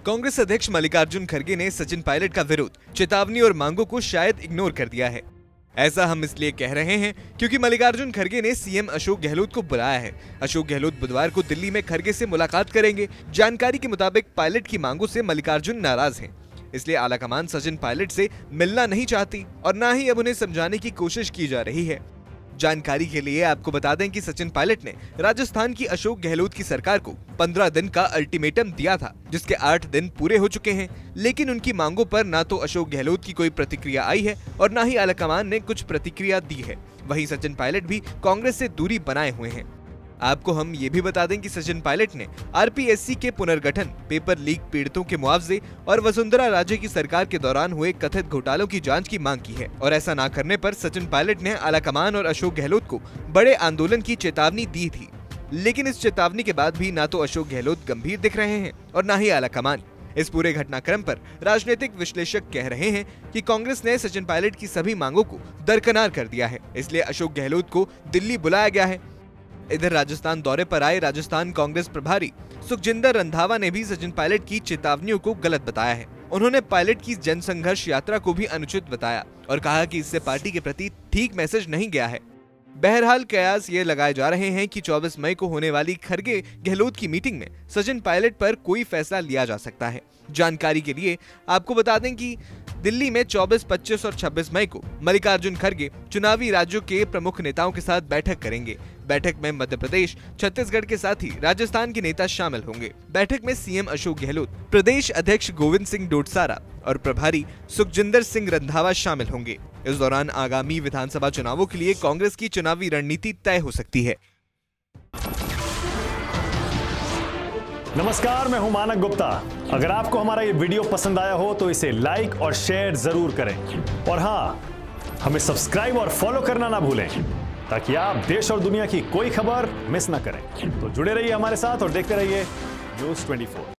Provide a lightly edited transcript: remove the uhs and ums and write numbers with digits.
कांग्रेस अध्यक्ष मल्लिकार्जुन खड़गे ने सचिन पायलट का विरोध, चेतावनी और मांगों को शायद इग्नोर कर दिया है। ऐसा हम इसलिए कह रहे हैं क्योंकि मल्लिकार्जुन खड़गे ने सीएम अशोक गहलोत को बुलाया है। अशोक गहलोत बुधवार को दिल्ली में खड़गे से मुलाकात करेंगे। जानकारी के मुताबिक पायलट की मांगों से मल्लिकार्जुन नाराज हैं, इसलिए आलाकमान सचिन पायलट से मिलना नहीं चाहती और न ही अब उन्हें समझाने की कोशिश की जा रही है। जानकारी के लिए आपको बता दें कि सचिन पायलट ने राजस्थान की अशोक गहलोत की सरकार को 15 दिन का अल्टीमेटम दिया था, जिसके 8 दिन पूरे हो चुके हैं, लेकिन उनकी मांगों पर ना तो अशोक गहलोत की कोई प्रतिक्रिया आई है और ना ही आलाकमान ने कुछ प्रतिक्रिया दी है। वहीं सचिन पायलट भी कांग्रेस से दूरी बनाए हुए हैं। आपको हम ये भी बता दें कि सचिन पायलट ने आरपीएससी के पुनर्गठन, पेपर लीक पीड़ितों के मुआवजे और वसुंधरा राजे की सरकार के दौरान हुए कथित घोटालों की जांच की मांग की है। और ऐसा ना करने पर सचिन पायलट ने आलाकमान और अशोक गहलोत को बड़े आंदोलन की चेतावनी दी थी। लेकिन इस चेतावनी के बाद भी ना तो अशोक गहलोत गंभीर दिख रहे हैं और न ही आलाकमान। इस पूरे घटनाक्रम पर राजनीतिक विश्लेषक कह रहे हैं कि कांग्रेस ने सचिन पायलट की सभी मांगों को दरकिनार कर दिया है, इसलिए अशोक गहलोत को दिल्ली बुलाया गया है। इधर राजस्थान दौरे पर आए राजस्थान कांग्रेस प्रभारी सुखजिंदर रंधावा ने भी सचिन पायलट की चेतावनियों को गलत बताया है। उन्होंने पायलट की जनसंघर्ष यात्रा को भी अनुचित बताया और कहा कि इससे पार्टी के प्रति ठीक मैसेज नहीं गया है। बहरहाल कयास ये लगाए जा रहे हैं कि 24 मई को होने वाली खड़गे गहलोत की मीटिंग में सचिन पायलट पर कोई फैसला लिया जा सकता है। जानकारी के लिए आपको बता दें कि दिल्ली में 24, 25 और 26 मई को मल्लिकार्जुन खड़गे चुनावी राज्यों के प्रमुख नेताओं के साथ बैठक करेंगे। बैठक में मध्य प्रदेश, छत्तीसगढ़ के साथ ही राजस्थान के नेता शामिल होंगे। बैठक में सीएम अशोक गहलोत, प्रदेश अध्यक्ष गोविंद सिंह डोटसारा और प्रभारी सुखजिंदर सिंह रंधावा शामिल होंगे। इस दौरान आगामी विधानसभा चुनावों के लिए कांग्रेस की चुनावी रणनीति तय हो सकती है। नमस्कार, मैं हूं मानक गुप्ता। अगर आपको हमारा ये वीडियो पसंद आया हो तो इसे लाइक और शेयर जरूर करें और हाँ, हमें सब्सक्राइब और फॉलो करना ना भूलें ताकि आप देश और दुनिया की कोई खबर मिस ना करें। तो जुड़े रहिए हमारे साथ और देखते रहिए न्यूज़ 24।